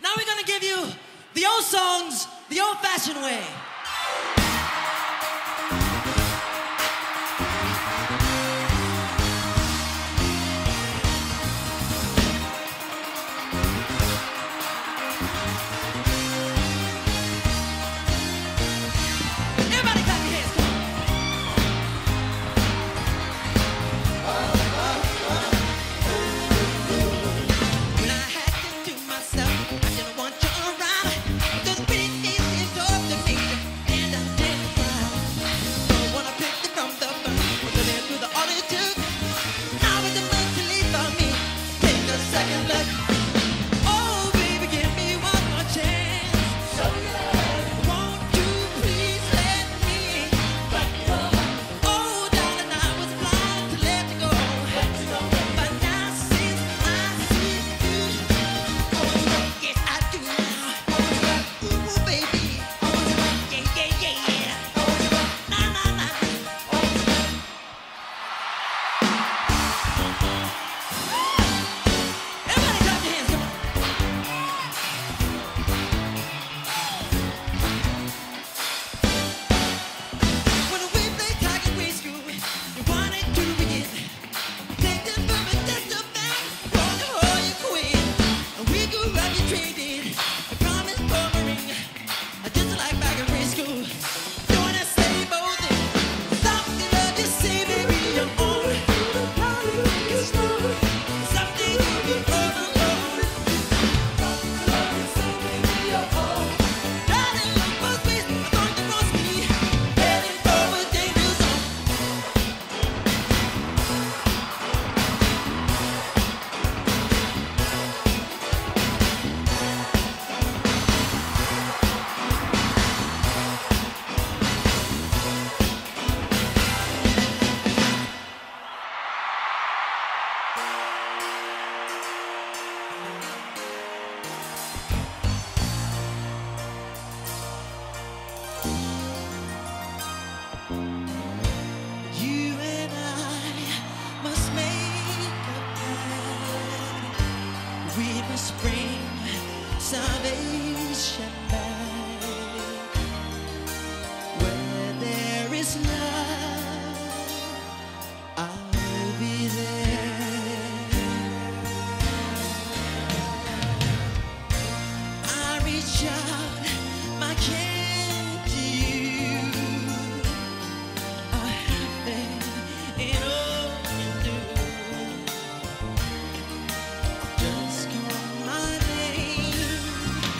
Now we're gonna give you the old songs the old-fashioned way. Everybody clap your hands, come on. When I had to do myself, I didn't want you around. Those pretty things you talk to me, and I didn't cry. Don't wanna pick it from the first, but then through the all it took. Now it's the month to leave for me. Take a second look. Oh, baby, give me one more chance. So won't you please let me? Oh, darling, I was blind to let you go. But now since I see you, yes, I do now. Ooh, baby. Yeah, yeah, yeah, yeah. Na, na, na. Everybody clap your hands, come on. When we play tag and we screw, you wanted to begin. Take the perfect test of back, run the whole you queen. And we grew up, you traded. I promise for a ring, just like back in preschool. Don't wanna say both things. Something that you say, baby, you're on. Something you be all alone. Darling, look for space, I thought you lost me. Heading for a danger zone. You and I must make a plan. We must bring salvation back. Where there is love, I'll be there. I reach out my hand to you. I have faith in all you do. Just call my name.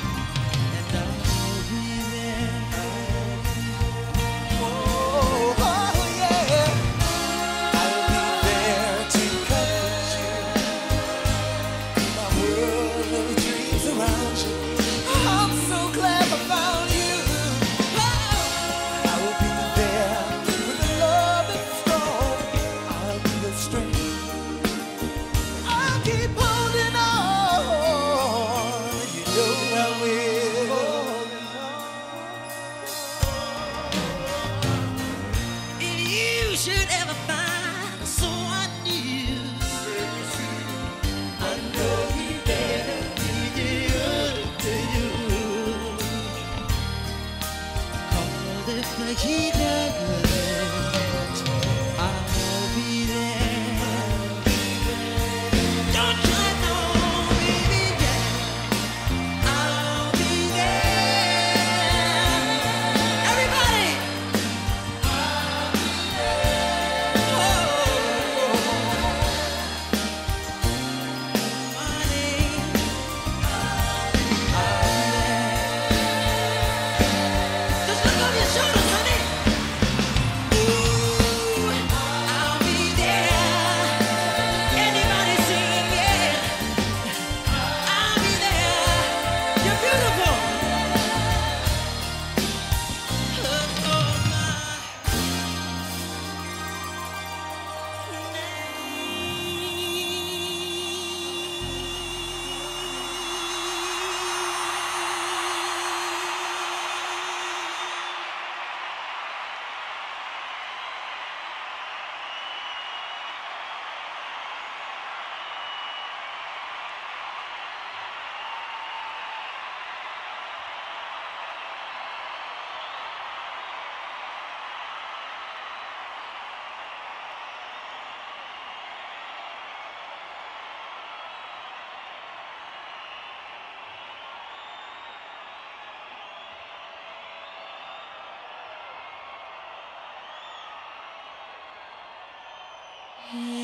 Yeah.